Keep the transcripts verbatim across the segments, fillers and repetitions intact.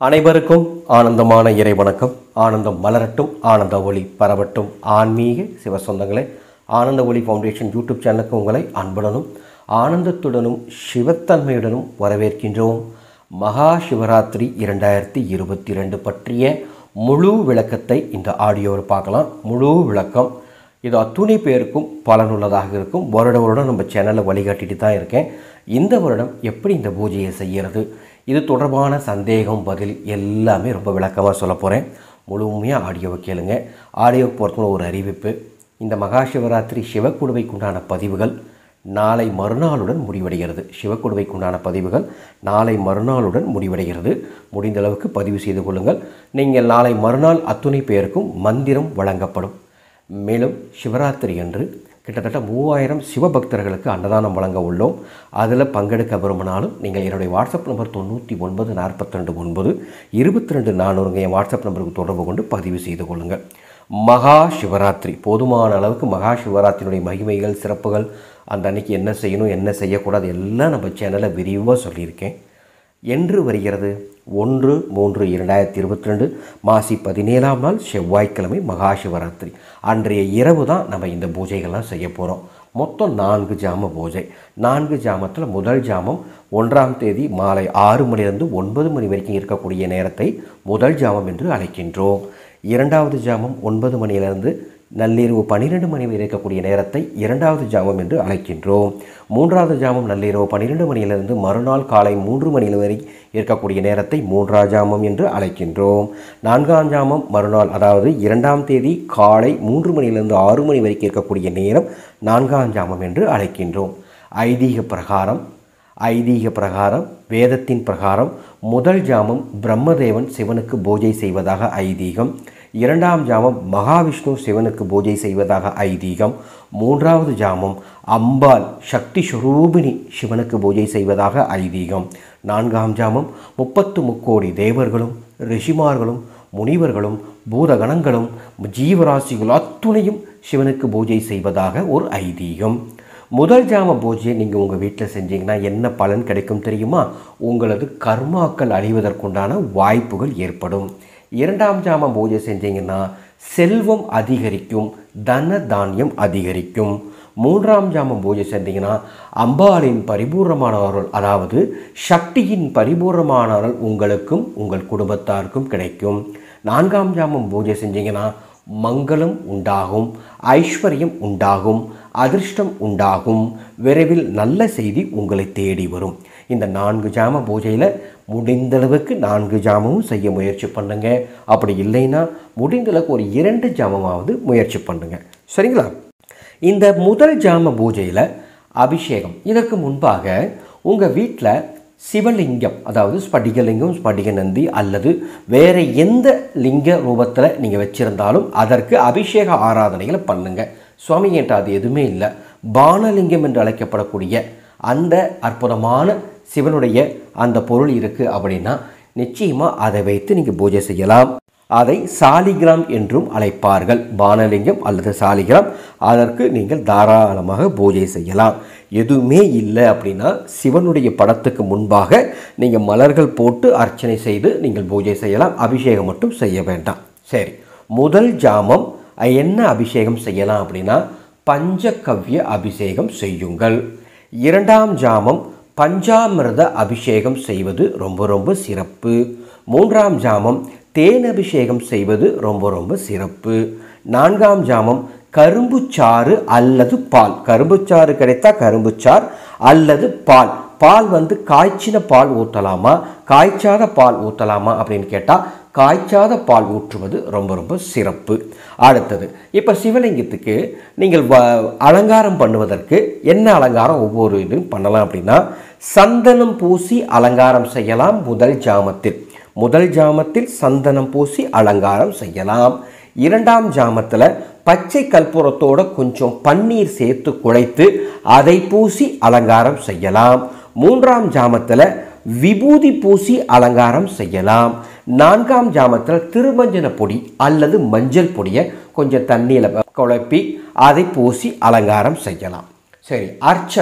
அனைவருக்கும் ஆனந்தமான இறை வணக்கம். ஆனந்தம் மலரட்டும், ஆனந்த ஒளி பரவட்டும். ஆன்மீக சிவ சொந்தங்களே, ஆனந்த ஒளி ஃபவுண்டேஷன் யூடியூப் சேனலுக்கு உங்களை அன்புடனும் ஆனந்தத்துடனும் சிவத்தன்மையுடனும் வரவேற்கின்றோம். மகா சிவராத்திரி இரண்டாயிரத்தி இருபத்தி ரெண்டு பற்றிய முழு விளக்கத்தை இந்த ஆடியோவில் பார்க்கலாம். முழு விளக்கம் இது அத்துணை பேருக்கும் பலனுள்ளதாக இருக்கும். வருட வருடம் நம்ம சேனலில் வழிகாட்டிட்டு தான் இருக்கேன். இந்த வருடம் எப்படி இந்த பூஜையை செய்கிறது, இது தொடர்பான சந்தேகம் பதில் எல்லாமே ரொம்ப விளக்கமாக சொல்ல போகிறேன். முழுமையாக ஆடியோவை கேளுங்க. ஆடியோவுக்கு பொறுத்தவரை ஒரு அறிவிப்பு, இந்த மகா சிவராத்திரி சிவக்குடுவைக்குண்டான பதிவுகள் நாளை மறுநாளுடன் முடிவடைகிறது. சிவக்குடுவைக்குண்டான பதிவுகள் நாளை மறுநாளுடன் முடிவடைகிறது. முடிந்த அளவுக்கு பதிவு செய்து கொள்ளுங்கள். நீங்கள் நாளை மறுநாள் அத்துணை பேருக்கும் மந்திரம் வழங்கப்படும். மேலும் சிவராத்திரி அன்று கிட்டத்தட்ட மூவாயிரம் சிவபக்தர்களுக்கு அன்னதானம் வழங்க உள்ளோம். அதில் பங்கெடுக்க விரும்பினாலும் நீங்கள் என்னுடைய வாட்ஸ்அப் நம்பர் தொண்ணூற்றி ஒன்பது நாற்பத்தி ரெண்டு ஒன்பது இருபத்தி ரெண்டு நானூறுங்க என் வாட்ஸ்அப் நம்பருக்கு தொடர்பு கொண்டு பதிவு செய்து கொள்ளுங்கள். மகா சிவராத்திரி போதுமான அளவுக்கு மகா சிவராத்திரியுடைய மகிமைகள் சிறப்புகள், அந்த அன்னைக்கு என்ன செய்யணும் என்ன செய்யக்கூடாது எல்லாம் நம்ம சேனலில் விரிவாக சொல்லியிருக்கேன். என்று வருகிறது ஒன்று மூன்று இரண்டாயிரத்தி இருபத்தி ரெண்டு மாசி பதினேழாம் நாள் செவ்வாய்க்கிழமை மகா சிவராத்திரி அன்றைய இரவு தான் நம்ம இந்த பூஜைகள்லாம் செய்ய போகிறோம். மொத்தம் நான்கு ஜாம பூஜை. நான்கு ஜாமத்தில் முதல் ஜாமம் ஒன்றாம் தேதி மாலை ஆறு மணிலிருந்து ஒன்பது மணி வரைக்கும் இருக்கக்கூடிய நேரத்தை முதல் ஜாமம் என்று அழைக்கின்றோம். இரண்டாவது ஜாமம் ஒன்பது மணியிலிருந்து நள்ளிரவு பன்னிரெண்டு மணி வரை இருக்கக்கூடிய நேரத்தை இரண்டாவது ஜாமம் என்று அழைக்கின்றோம். மூன்றாவது ஜாமம் நள்ளிரவு பன்னிரெண்டு மணியிலிருந்து மறுநாள் காலை மூன்று மணி வரை இருக்கக்கூடிய நேரத்தை மூன்றாம் ஜாமம் என்று அழைக்கின்றோம். நான்காம் ஜாமம் மறுநாள் அதாவது இரண்டாம் தேதி காலை மூன்று மணியிலிருந்து ஆறு மணி வரைக்கும் இருக்கக்கூடிய நேரம் நான்காம் ஜாமம் என்று அழைக்கின்றோம். ஐதீக பிரகாரம் ஐதீக பிரகாரம் வேதத்தின் பிரகாரம் முதல் ஜாமம் பிரம்மதேவன் சிவனுக்கு பூஜை செய்வதாக ஐதீகம். இரண்டாம் ஜாமம் மகாவிஷ்ணு சிவனுக்கு பூஜை செய்வதாக ஐதீகம். மூன்றாவது ஜாமம் அம்பாள் சக்தி ஸ்வரூபிணி சிவனுக்கு பூஜை செய்வதாக ஐதீகம். நான்காம் ஜாமம் முப்பத்து முக்கோடி தேவர்களும் ரிஷிமார்களும் முனிவர்களும் பூதகணங்களும் ஜீவராசிகள் அத்துணையும் சிவனுக்கு பூஜை செய்வதாக ஒரு ஐதீகம். முதல் ஜாம பூஜையை நீங்கள் உங்கள் வீட்டில் செஞ்சீங்கன்னா என்ன பலன் கிடைக்கும் தெரியுமா? உங்களது கர்மாக்கள் அழிவதற்குண்டான வாய்ப்புகள் ஏற்படும். இரண்டாம் ஜாம பூஜை செஞ்சீங்கன்னா செல்வம் அதிகரிக்கும், தன தானியம் அதிகரிக்கும். மூன்றாம் ஜாமம் பூஜை செஞ்சீங்கன்னா அம்பாளின் பரிபூர்ணமானவர்கள் அதாவது சக்தியின் பரிபூர்ணமானவர்கள் உங்களுக்கும் உங்கள் குடும்பத்தாருக்கும் கிடைக்கும். நான்காம் ஜாமம் பூஜை செஞ்சீங்கன்னா மங்களம் உண்டாகும், ஐஸ்வர்யம் உண்டாகும், அதிர்ஷ்டம் உண்டாகும், விரைவில் நல்ல செய்தி உங்களை தேடி வரும். இந்த நான்கு ஜாம பூஜையில் முடிந்தளவுக்கு நான்கு ஜாமமும் செய்ய முயற்சி பண்ணுங்க. அப்படி இல்லைன்னா முடிந்தளவுக்கு ஒரு இரண்டு ஜாமமாவது முயற்சி பண்ணுங்க. சரிங்களா? இந்த முதல் ஜாம பூஜையில் அபிஷேகம். இதற்கு முன்பாக உங்கள் வீட்டில் சிவலிங்கம் அதாவது ஸ்படிகலிங்கம், ஸ்படிக நந்தி அல்லது வேறு எந்த லிங்க ரூபத்தில் நீங்கள் வச்சுருந்தாலும் அதற்கு அபிஷேக ஆராதனைகளை பண்ணுங்கள். சுவாமி என்கிட்ட அது எதுவுமே இல்லை, பானலிங்கம் என்று அழைக்கப்படக்கூடிய அந்த அற்புதமான சிவனுடைய அந்த பொருள் இருக்குது அப்படின்னா நிச்சயமாக அதை வைத்து நீங்கள் பூஜை செய்யலாம். அதை சாலிகிராம் என்றும் அழைப்பார்கள். பானலிங்கம் அல்லது சாலிகிராம், அதற்கு நீங்கள் தாராளமாக பூஜை செய்யலாம். எதுவுமே இல்லை அப்படின்னா சிவனுடைய படத்துக்கு முன்பாக நீங்கள் மலர்கள் போட்டு அர்ச்சனை செய்து நீங்கள் பூஜை செய்யலாம். அபிஷேகம் மட்டும் செய்ய வேண்டாம். சரி, முதல் ஜாமம் என்ன அபிஷேகம் செய்யலாம் அப்படின்னா பஞ்சகவ்ய அபிஷேகம் செய்யுங்கள். இரண்டாம் ஜாமம் பஞ்சாமிர்த அபிஷேகம் செய்வது ரொம்ப ரொம்ப சிறப்பு. மூன்றாம் ஜாமம் தேன் அபிஷேகம் செய்வது ரொம்ப ரொம்ப சிறப்பு. நான்காம் ஜாமம் கரும்புச்சாறு அல்லது பால். கரும்புச்சாறு கிடைத்தா கரும்புச்சாறு அல்லது பால். பால் வந்து காய்ச்சின பால் ஊற்றலாமா காய்ச்சாத பால் ஊற்றலாமா அப்படின்னு கேட்டால் காய்ச்சாத பால் ஊற்றுவது ரொம்ப ரொம்ப சிறப்பு. அடுத்தது, இப்போ சிவலிங்கத்துக்கு நீங்கள் வ அலங்காரம் பண்ணுவதற்கு என்ன அலங்காரம் ஒவ்வொரு இதுவும் பண்ணலாம் அப்படின்னா சந்தனம் பூசி அலங்காரம் செய்யலாம். முதல் ஜாமத்தில் முதல் ஜாமத்தில் சந்தனம் பூசி அலங்காரம் செய்யலாம். இரண்டாம் ஜாமத்தில் பச்சை கற்பூரத்தோட கொஞ்சம் பன்னீர் சேர்த்து குழைத்து அதை பூசி அலங்காரம் செய்யலாம். மூன்றாம் ஜாமத்தில் விபூதி பூசி அலங்காரம் செய்யலாம். நான்காம் ஜாமத்தில் திருமஞ்சன பொடி அல்லது மஞ்சள் பொடியை கொஞ்சம் தண்ணியில் குழப்பி அதை பூசி அலங்காரம் செய்யலாம். சரி, அர்ச்சனை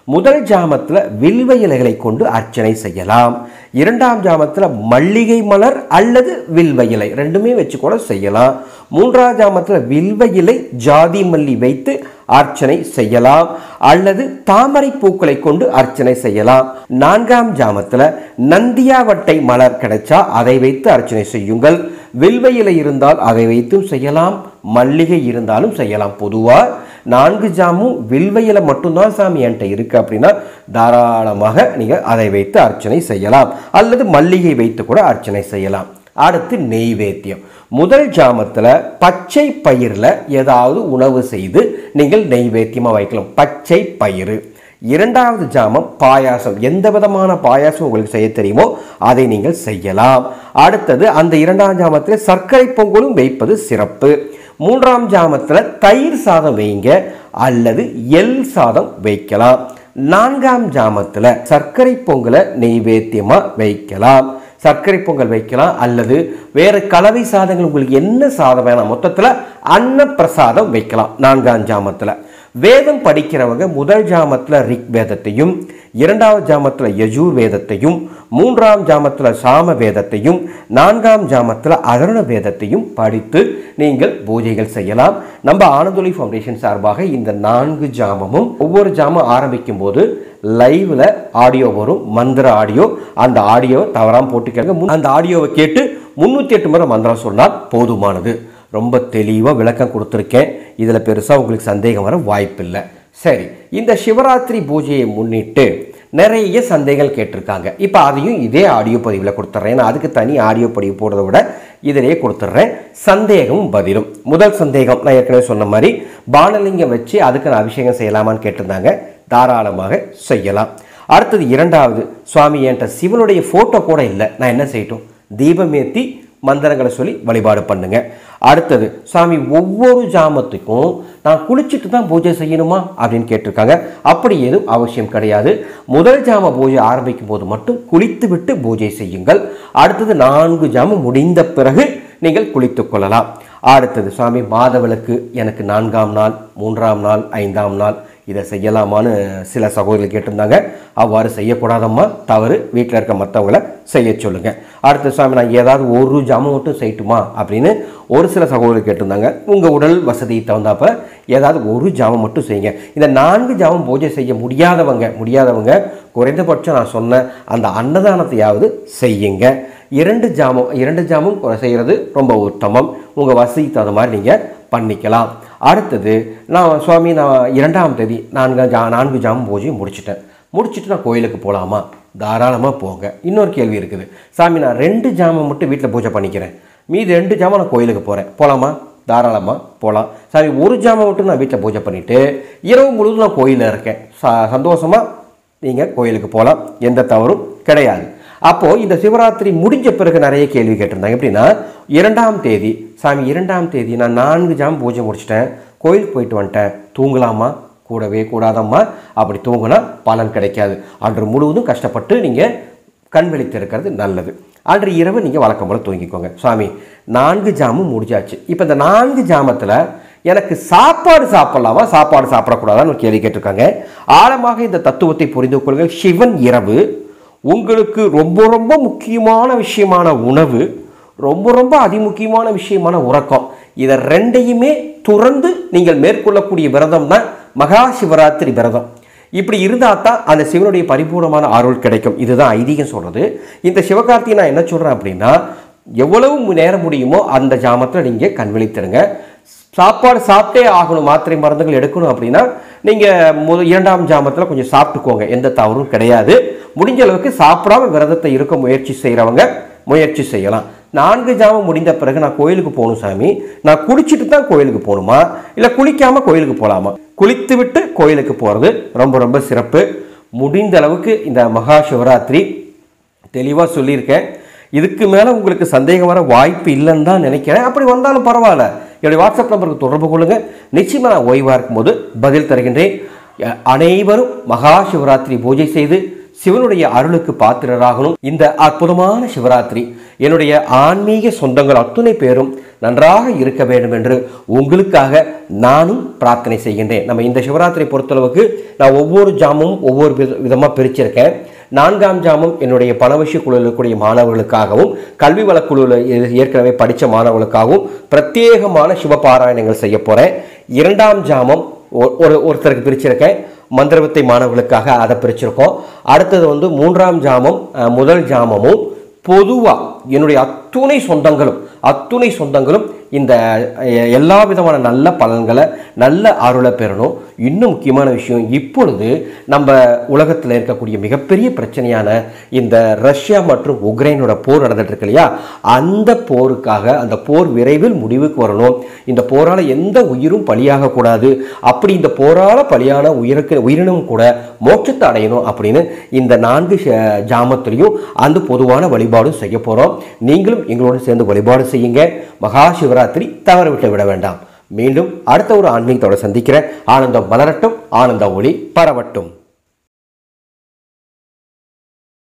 முதல் ஜாமத்தில் வில்வ இலைகளை கொண்டு அர்ச்சனை செய்யலாம். இரண்டாம் ஜாமத்தில் மல்லிகை மலர் அல்லது வில்வ இலை ரெண்டுமே வச்சு கூட செய்யலாம். மூன்றாம் ஜாமத்தில் வில்வ இலை ஜாதி மல்லி வைத்து அர்ச்சனை செய்யலாம் அல்லது தாமரை பூக்களை கொண்டு அர்ச்சனை செய்யலாம். நான்காம் ஜாமத்தில் நந்தியாவட்டை மலர் கிடைச்சா அதை வைத்து அர்ச்சனை செய்யுங்கள். வில்வ இலை இருந்தால் அதை வைத்தும் செய்யலாம், மல்லிகை இருந்தாலும் செய்யலாம். பொதுவாக நான்கு ஜாமும் வில்வ இலை மட்டும்தான் சாமி என்கிட்ட இருக்கு அப்படின்னா தாராளமாக நீங்கள் அதை வைத்து அர்ச்சனை செய்யலாம் அல்லது மல்லிகை வைத்து கூட அர்ச்சனை செய்யலாம். அடுத்து நெய்வேத்தியம். முதல் ஜாமத்தில் பச்சை பயிரில் ஏதாவது உணவு செய்து நீங்கள் நெய்வேத்தியமாக வைக்கலாம், பச்சை பயிறு. இரண்டாவது ஜாமம் பாயாசம், எந்த விதமான பாயாசம் உங்களுக்கு செய்ய தெரியுமோ அதை நீங்கள் செய்யலாம். அடுத்தது அந்த இரண்டாம் ஜாமத்தில் சர்க்கரை பொங்கலும் வைப்பது சிறப்பு. மூன்றாம் ஜாமத்தில் தயிர் சாதம் வைங்க அல்லது எள் சாதம் வைக்கலாம். நான்காம் ஜாமத்தில் சர்க்கரை பொங்கலை நெய்வேத்தியமாக வைக்கலாம், சர்க்கரை பொங்கல் வைக்கலாம் அல்லது வேறு கலவை சாதங்கள் உங்களுக்கு என்ன சாதம் வேணாம், மொத்தத்தில் அன்ன பிரசாதம் வைக்கலாம். நான்காம் ஜாமத்தில் வேதம் படிக்கிறவங்க முதல் ஜாமத்தில் ரிக் வேதத்தையும், இரண்டாவது ஜாமத்தில் யஜூர் வேதத்தையும், மூன்றாம் ஜாமத்தில் சாம வேதத்தையும், நான்காம் ஜாமத்தில் அதர்வண வேதத்தையும் படித்து நீங்கள் பூஜைகள் செய்யலாம். நம்ம ஆனந்தொலி ஃபவுண்டேஷன் சார்பாக இந்த நான்கு ஜாமமும் ஒவ்வொரு ஜாமம் ஆரம்பிக்கும் போது லைவ்ல ஆடியோ வரும், மந்திர ஆடியோ. அந்த ஆடியோவை தவறாமல் போட்டுக்கங்க. அந்த ஆடியோவை கேட்டு முன்னூற்றி எட்டு முறை மந்திரம் சொன்னால் போதுமானது. ரொம்ப தெளிவாக விளக்கம் கொடுத்துருக்கேன். இதில் பெருசாக உங்களுக்கு சந்தேகம் வர வாய்ப்பில்லை. சரி, இந்த சிவராத்திரி பூஜையை முன்னிட்டு நிறைய சந்தேகங்கள் கேட்டிருக்காங்க. இப்போ அதையும் இதே ஆடியோ பதிவில் கொடுத்துட்றேன். ஏன்னா அதுக்கு தனி ஆடியோ பதிவு போடுறத விட இதிலேயே கொடுத்துட்றேன். சந்தேகமும் பதிலும். முதல் சந்தேகம், நான் ஏற்கனவே சொன்ன மாதிரி பானலிங்கம் வச்சு அதுக்கு நான் அபிஷேகம் செய்யலாமான்னு கேட்டிருந்தாங்க. தாராளமாக செய்யலாம். அடுத்தது இரண்டாவது, சுவாமி என்கிட்ட சிவனுடைய ஃபோட்டோ கூட இல்லை, நான் என்ன செய்யட்டும்? தீபமேத்தி மந்திரங்களை சொல்லி வழிபாடு பண்ணுங்க. அடுத்தது, சுவாமி ஒவ்வொரு ஜாமத்துக்கும் நான் குளிச்சுட்டு தான் பூஜை செய்யணுமா அப்படின்னு கேட்டிருக்காங்க. அப்படி எதுவும் அவசியம் கிடையாது. முதல் ஜாம பூஜை ஆரம்பிக்கும் போது மட்டும் குளித்து விட்டு பூஜை செய்யுங்கள். அடுத்தது நான்கு ஜாமம் முடிந்த பிறகு நீங்கள் குளித்து கொள்ளலாம். அடுத்தது, சுவாமி மாதவிளக்கு எனக்கு நான்காம் நாள், மூன்றாம் நாள், ஐந்தாம் நாள் இதை செய்யலாமான்னு சில சகோதரர்கள் கேட்டிருந்தாங்க. அவ்வாறு செய்யக்கூடாதம்மா, தவறு. வீட்டில் இருக்க மற்றவங்களை செய்ய சொல்லுங்க. அடுத்த சுவாமி நான் ஏதாவது ஒரு ஜாமம் மட்டும் செய்யட்டுமா அப்படின்னு ஒரு சில சகோதரர்கள் கேட்டிருந்தாங்க. உங்கள் உடல் வசதி தகுந்தாப்ப ஏதாவது ஒரு ஜாமம் மட்டும் செய்யுங்க. இந்த நான்கு ஜாமம் பூஜை செய்ய முடியாதவங்க முடியாதவங்க குறைந்தபட்சம் நான் சொன்ன அந்த அன்னதானத்தையாவது செய்யுங்க. இரண்டு ஜாமம் இரண்டு ஜாமம் செய்கிறது ரொம்ப உத்தமம். உங்கள் வசதிக்கு தகுந்த மாதிரி நீங்கள் பண்ணிக்கலாம். அடுத்தது, நான் சுவாமி நான் இரண்டாம் தேதி நான்கு ஜா நான்கு ஜாமம் பூஜையை முடிச்சுட்டேன். முடிச்சுட்டு நான் கோயிலுக்கு போகலாமா? தாராளமாக போங்க. இன்னொரு கேள்வி இருக்குது, சாமி நான் ரெண்டு ஜாமம் மட்டும் வீட்டில் பூஜை பண்ணிக்கிறேன், மீதி ரெண்டு ஜாமம் நான் கோயிலுக்கு போகிறேன், போகலாமா? தாராளமாக போகலாம். சாமி ஒரு ஜாமம் மட்டும் நான் வீட்டில் பூஜை பண்ணிவிட்டு இரவு முழுவதும் நான் கோயிலில் இருக்கேன், ச சந்தோஷமாக நீங்கள் கோயிலுக்கு போகலாம், எந்த தவறும் கிடையாது. அப்போது இந்த சிவராத்திரி முடிஞ்ச பிறகு நிறைய கேள்வி கேட்டிருந்தாங்க. எப்படின்னா, இரண்டாம் தேதி சாமி இரண்டாம் தேதி நான் நான்கு ஜாம் பூஜை முடிச்சிட்டேன், கோயிலுக்கு போயிட்டு வந்துட்டேன், தூங்கலாமா? கூடவே கூடாதம்மா. அப்படி தூங்கினா பலன் கிடைக்காது. அன்று முழுவதும் கஷ்டப்பட்டு நீங்கள் கண் விழித்து இருக்கிறது நல்லது. அன்று இரவு நீங்கள் வழக்கம் போல் தூங்கிக்கோங்க. சுவாமி நான்கு ஜாமும் முடிஞ்சாச்சு, இப்போ இந்த நான்கு ஜாமத்தில் எனக்கு சாப்பாடு சாப்பிடலாமா, சாப்பாடு சாப்பிடக்கூடாதான்னு ஒரு கேள்வி கேட்டிருக்காங்க. ஆழமாக இந்த தத்துவத்தை புரிந்து கொள்ளுங்கள். சிவன் இரவு உங்களுக்கு ரொம்ப ரொம்ப முக்கியமான விஷயமான உணவு, ரொம்ப ரொம்ப அதிமுக்கியமான விஷயமான உறக்கம், இதை ரெண்டையுமே துறந்து நீங்கள் மேற்கொள்ளக்கூடிய விரதம் தான் மகா சிவராத்திரி விரதம். இப்படி இருந்தால் தான் அந்த சிவனுடைய பரிபூர்ணமான அருள் கிடைக்கும். இதுதான் ஐதீகம் சொல்கிறது. இந்த சிவகார்த்திகை நான் என்ன சொல்கிறேன் அப்படின்னா, எவ்வளவு நேரம் முடியுமோ அந்த ஜாமத்தில் நீங்கள் கண் விழித்திடுங்க. சாப்பாடு சாப்பிட்டே ஆகணும், மாத்திரை மருந்துகள் எடுக்கணும் அப்படின்னா நீங்கள் முத இரண்டாம் ஜாமத்தில் கொஞ்சம் சாப்பிட்டுக்கோங்க, எந்த தவறும் கிடையாது. முடிஞ்ச அளவுக்கு சாப்பிடாம விரதத்தை இருக்க முயற்சி செய்கிறவங்க முயற்சி செய்யலாம். நான்கு ஜாமம் முடிந்த பிறகு நான் கோயிலுக்கு போகணும் சாமி, நான் குளிச்சுட்டு தான் கோயிலுக்கு போகணுமா, இல்லை குளிக்காமல் கோயிலுக்கு போகலாமா? குளித்து விட்டு கோயிலுக்கு போகிறது ரொம்ப ரொம்ப சிறப்பு. முடிந்த அளவுக்கு இந்த மகா சிவராத்திரி தெளிவாக சொல்லியிருக்கேன். இதுக்கு மேலே உங்களுக்கு சந்தேகம் வர வாய்ப்பு இல்லைன்னு தான் நினைக்கிறேன். அப்படி வந்தாலும் பரவாயில்ல, என்னுடைய வாட்ஸ்அப் நம்பருக்கு தொடர்பு கொள்ளுங்கள். நிச்சயமாக நான் ஓய்வாக இருக்கும்போது பதில் தருகின்றேன். அனைவரும் மகா சிவராத்திரி பூஜை செய்து சிவனுடைய அருளுக்கு பாத்திரராகணும். இந்த அற்புதமான சிவராத்திரி என்னுடைய ஆன்மீக சொந்தங்கள் அத்துணை பேரும் நன்றாக இருக்க வேண்டும் என்று உங்களுக்காக நானும் பிரார்த்தனை செய்கின்றேன். நம்ம இந்த சிவராத்திரி பொறுத்தளவுக்கு நான் ஒவ்வொரு ஜாமும் ஒவ்வொரு விதமாக பிரிச்சிருக்கேன். நான்காம் ஜாமம் என்னுடைய பணவசிய குழுவில் இருக்கக்கூடிய மாணவர்களுக்காகவும் கல்வி வளக்குழுவில் ஏற்கனவே படித்த மாணவர்களுக்காகவும் பிரத்யேகமான சிவபாராயணங்கள் செய்ய போகிறேன். இரண்டாம் ஜாமம் ஒரு ஒருத்தருக்கு பிரிச்சிருக்கேன், மந்திரவித்தை மாணவர்களுக்காக அதை பிரிச்சிருக்கோம். அடுத்தது வந்து மூன்றாம் ஜாமம் முதல் ஜாமமும் பொதுவாக என்னுடைய அத்துணை சொந்தங்களும் அத்துணை சொந்தங்களும் இந்த எல்லா விதமான நல்ல பலன்களை நல்ல அருளை பெறணும். இன்னும் முக்கியமான விஷயம், இப்பொழுது நம்ம உலகத்தில் இருக்கக்கூடிய மிகப்பெரிய பிரச்சனையான இந்த ரஷ்யா மற்றும் உக்ரைனோட போர் நடந்துட்டு இருக்கு இல்லையா, அந்த போருக்காக அந்த போர் விரைவில் முடிவுக்கு வரணும். இந்த போரால் எந்த உயிரும் பலியாக கூடாது, அப்படி இந்த போரால் பலியான உயிருக்கு உயிரினும் கூட மோட்சத்தை அடையணும் அப்படின்னு இந்த நான்கு ஜாமத்திலையும் அந்த பொதுவான வழிபாடும் செய்ய போகிறோம். நீங்களும் எங்களோடு சேர்ந்து வழிபாடு செய்யுங்க. மகா சிவராத்திரி தவறவிட்டு விட வேண்டாம். மீண்டும் அடுத்த ஒரு ஆன்மீகத்தோடு சந்திக்கிற ஆனந்தம் மலரட்டும், ஆனந்த ஒளி பரவட்டும்.